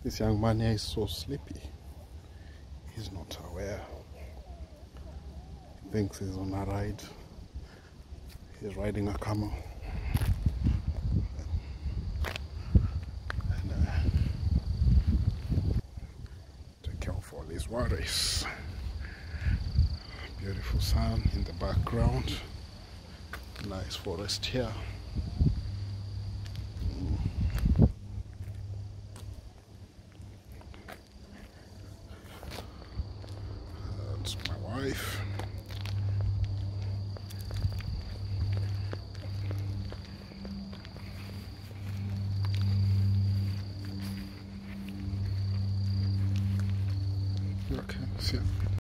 This young man here is so sleepy. He's not aware. He thinks he's on a ride. He's riding a camel. And take care of all his worries. Beautiful sun in the background. Nice forest here. That's my wife. Okay, see ya.